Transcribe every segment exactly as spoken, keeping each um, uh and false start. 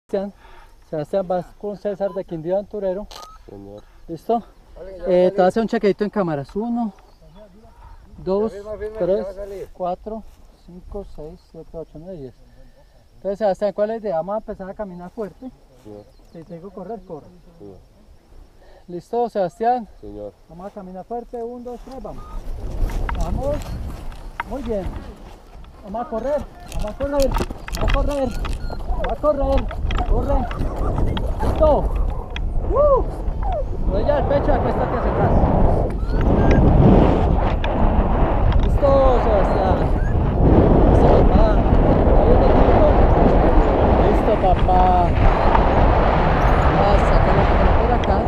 Sebastián, Sebastián, vas con César de Quindío Aventurero. Señor. ¿Listo? Eh, te voy a hacer un chequeadito en cámaras. Uno, dos, tres, cuatro, cinco, seis, siete, ocho, nueve, diez. Entonces, Sebastián, ¿cuál es la idea? Vamos a empezar a caminar fuerte. Señor. Si te digo correr, corre. Señor. ¿Listo, Sebastián? Señor. Vamos a caminar fuerte. Uno, dos, tres, vamos. Vamos. Muy bien. Vamos a correr. Vamos a correr. Vamos a correr. Vamos a correr. Corre. Listo. ¡Uh! Rodilla el pecho, acuéstate hacia atrás. Listo, Sebastián. Listo, papá. ¿Está viendo todo? Listo, papá. Vas a sacar la cámara por acá.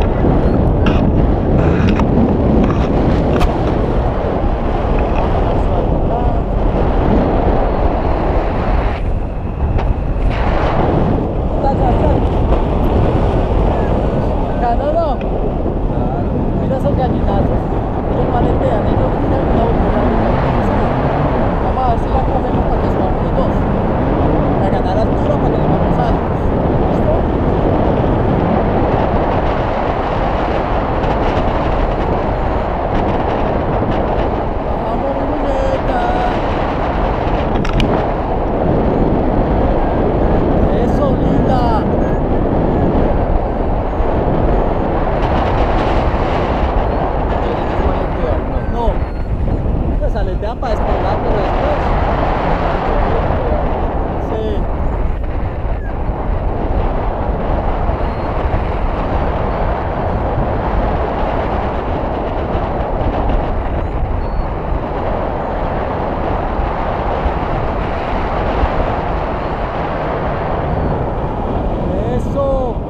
No, no. Mira esos gallinazos. Ellos no aletean, ellos miran no, vamos a ver si la cogemos para que subamos los dos. Para ganar altura para que nos vamos altos. ¿Listo? Vamos, muñeca. Eso, linda. Aletea para despegar, pero después sí. Eso.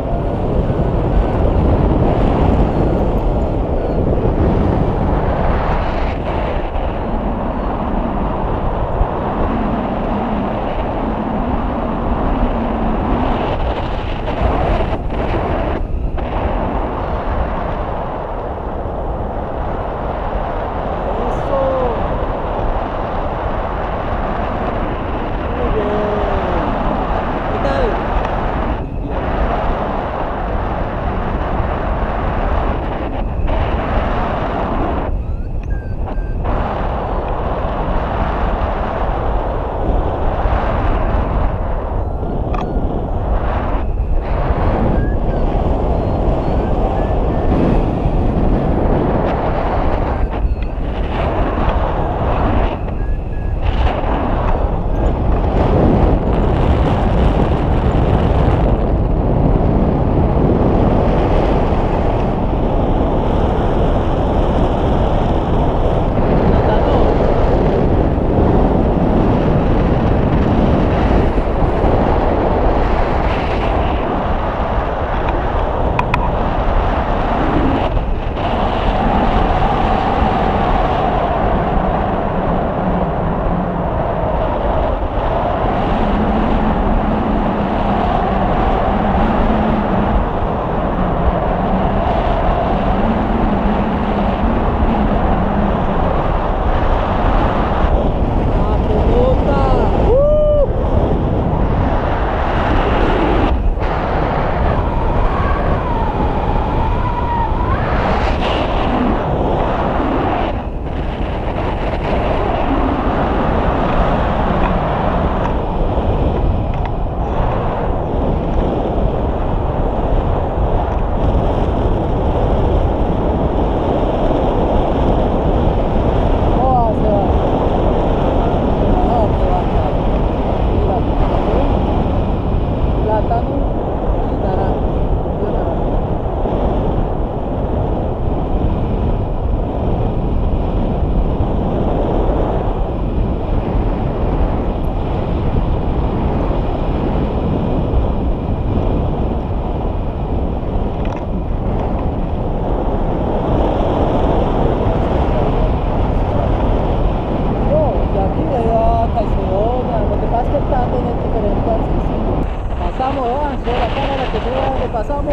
Pasamos, ¿eh? Sobre la cámara que se vea donde pasamos.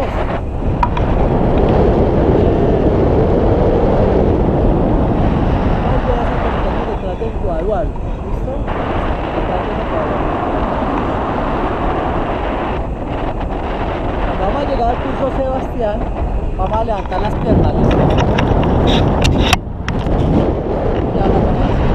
Vamos a hacer que nos detrás del cuadrual. ¿Listo? Detrás del cuadrual. dijo Sebastián, vamos a levantar las piernas. ¿Listo? Ya la vamos a hacer.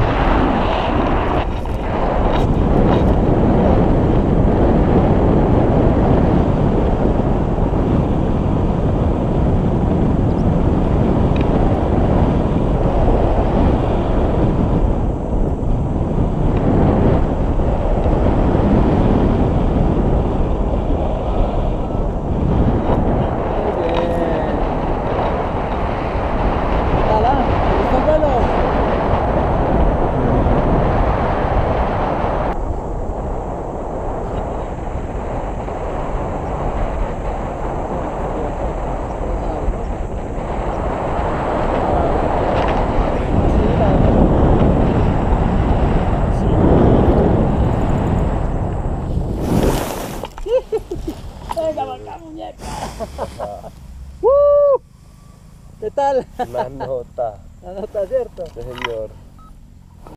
Venga, venga, muñeca. uh, ¿Qué tal? La nota. La nota, ¿cierto? Sí, señor.